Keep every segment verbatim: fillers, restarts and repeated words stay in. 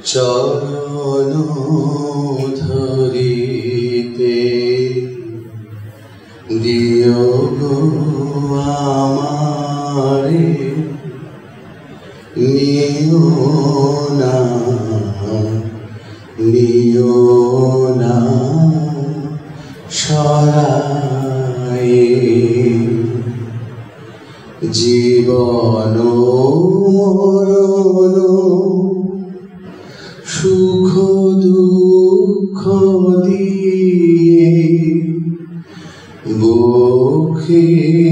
চরণ ধরিতে দিও গো আমারে, নিও না নিও না সরায়ে, জীবন মরণ সুখ দুঃখ দিয়ে বুকে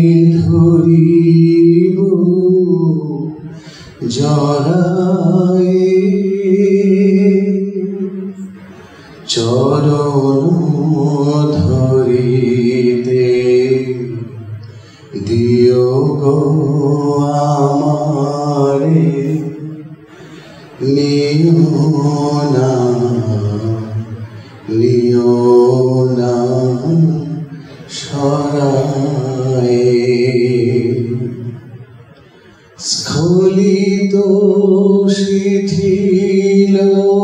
ধরিব জড়ায়ে, চরণ ধরিতে দিও গো আমারে, নিও না নিও না সরায়ে, স্খলিত শিথিল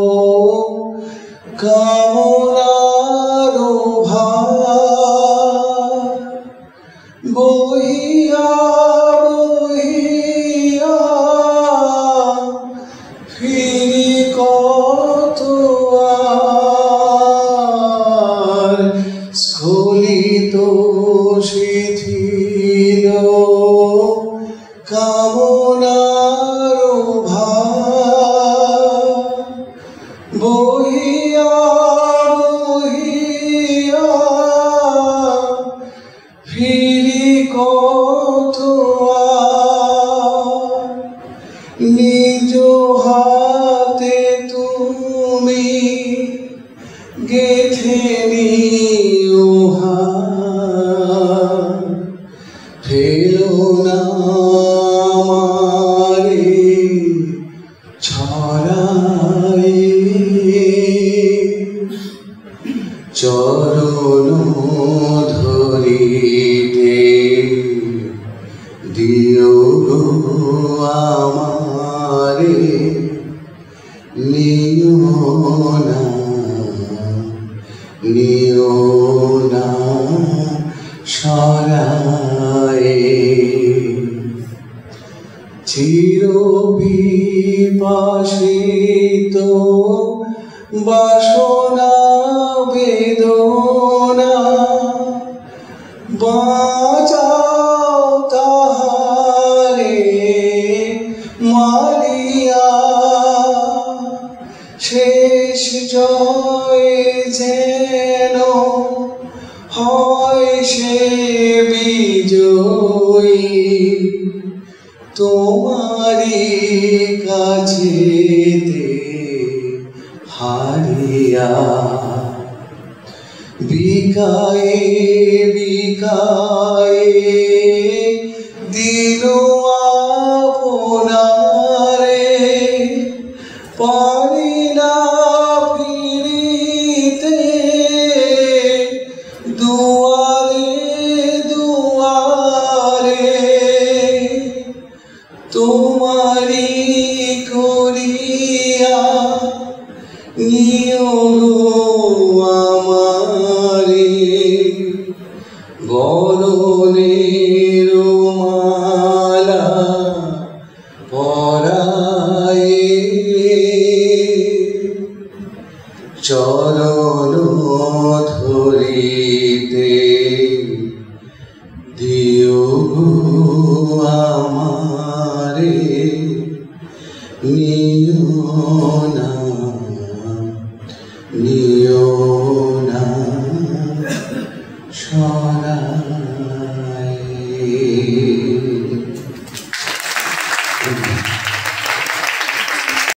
কামনার ভার বহিয়া বহিয়া ফিরি কত আর, স্খলিত শিথিল কামনার ভার বহিয়া বহিয়া ফিরি কত আর, নিজ হাতে তুমি গেঁথে নিও হার, ফেলো না আমারে ছড়ায়ে, চরণ ধরিতে দিও গো আমারে, নিও না নিও না সরায়ে, চির বিপাসিত বাসনা বেদনা বাঁচাও তাহারে মারিয়া, শেষ জয় যেন হয় সে বিজয়ী, তোমারি কাছেতে হারিয়া, বিকায়ে বিকায়ে দিল আপনারে, পারি না ফিরিতে দুয়ারে দুয়ারে, তোমারি করিয়া নিও গো আমারে, বরণের মালা পরায়ে, চরণ ধরিতে দিও গো আমারে, নিও না নিও না সরায়ে।